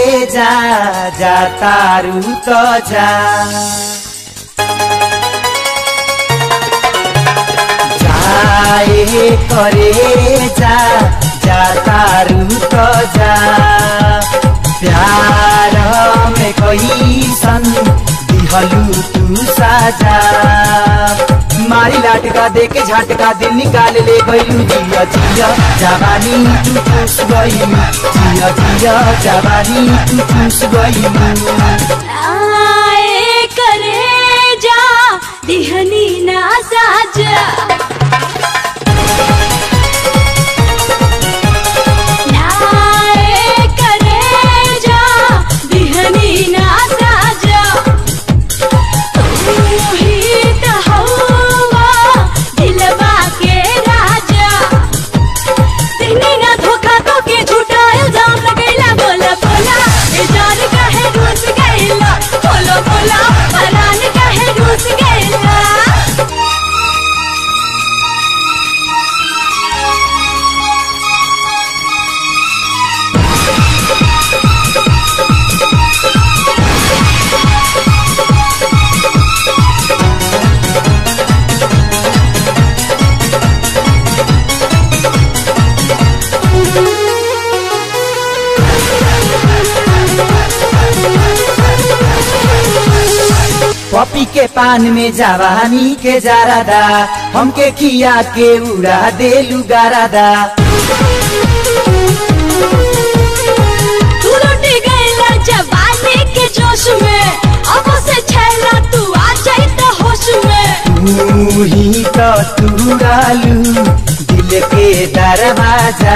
जा जा तारू तो जा जाए करे जा जा तारू तो जा प्यार में कोई सन दिहलू तू साजा मारी लाटका देके झटका दिल निकाल ले गईलू जिया जिया जवानी तू चूस गईलू जिया जिया जवानी तू चूस गईलू आए करे जा दिहनी ना साजा पपी के पान में जवानी के जारादा हमके खिया के उड़ा देलू गारादा तू लुट गईला जवानी के जोश में अब से छैला तू आ जाई त होश में तू ही तो तुड़ालू दिल के दरवाजा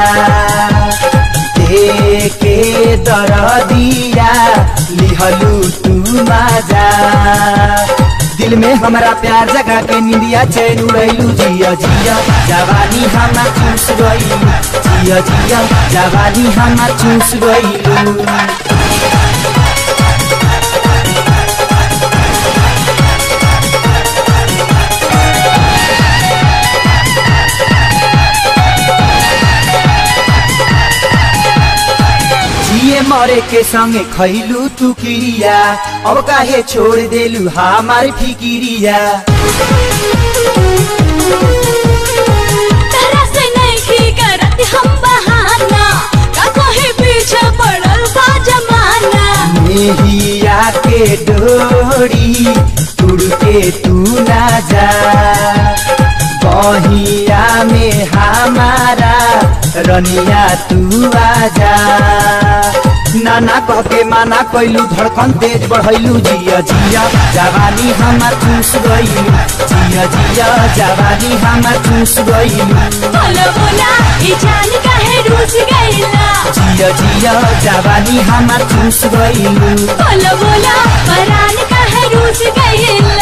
देके दरदिया लिहलू तू माजा दिल में हमारा प्यार जगा के निंदिया चैन उड़ैलू जिया जिया जवानी हमा चूस गईलू जिया जिया जवानी हमा चूस गईलू मरे के संगे खैलू तू किरिया अब काहे छोड़ देलू हमार फिकिरिया तेरा से नहीं करत हम बहाना का कोई पीछे पड़ल बा जमाना मेहिया के डोरी तुड़ के तू ना जा बहिया में हमारा रनिया तू आजा नाना कह के माना कैलू धड़कन तेज बढ़ैलू जिया जिया जवानी हमार चूस गईलू जिया जिया जवानी हमार चूस गईलू बोला बोला ई जान काहे रूस गईला जिया जिया जवानी हमार चूस गईलू बोला बोला परान काहे रूस गईला